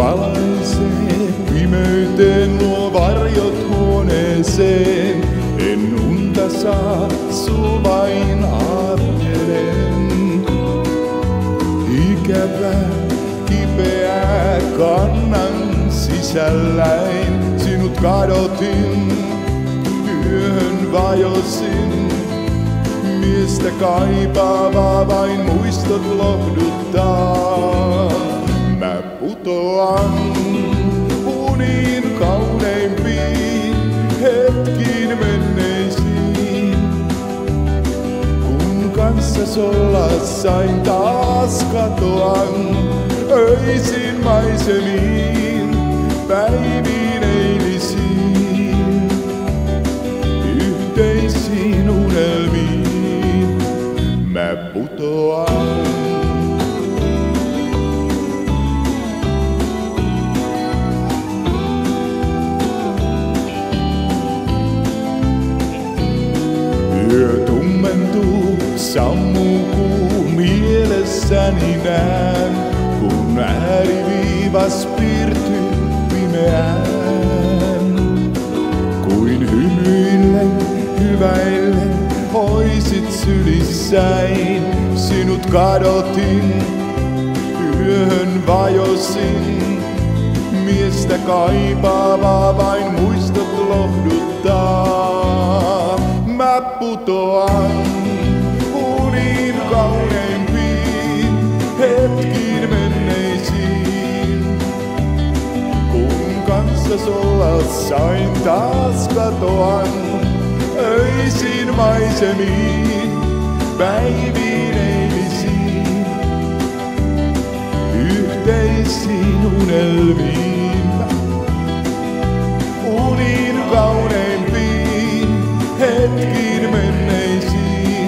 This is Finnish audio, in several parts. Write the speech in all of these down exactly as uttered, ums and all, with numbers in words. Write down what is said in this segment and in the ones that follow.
valaisee pimeyteen nuo varjot huoneeseen. En unta saa, sul vain ajattelen. Ikävää, kipeää kannan sisälläin. Sinut kadotin, työhön vajosin. Miestä kaipaavaa vain muistot lohduttaa. Mä putoan uniin kauneimpiin hetkiin menneisiin. Kun kanssas olla sain taas katoan öisiin maisemiin, päiviin eilisiin, yhteisiin unelmiin. Mä putoan. Yö tummentuu, sammuu kuu mielessäni näen, kun ääriviivas piirtyy pimeään. Kuin hymyillen, hyväillen, oisit sylissäin. Sinut kadotin, yöhön vajosin. Miestä kaipaavaa vain muistot lohduttaa. Mä putoan uniin kauneimpiin hetkiin menneisiin. Kun kanssas olla sain taas katoan öisiin maisemiin, päiviin eilisiin, yhteisiin unelmiin. Uniin kauneimpiin hetkiin menneisiin.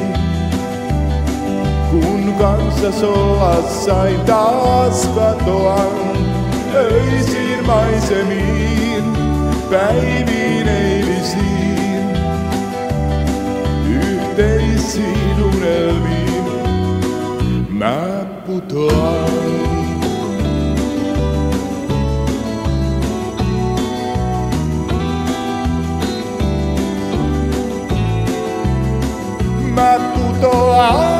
Kun kanssas olla sain taas katoan öisiin maisemiin, päiviin eilisiin, yhteisiin unelmiin. Mä putoan. Mä putoan.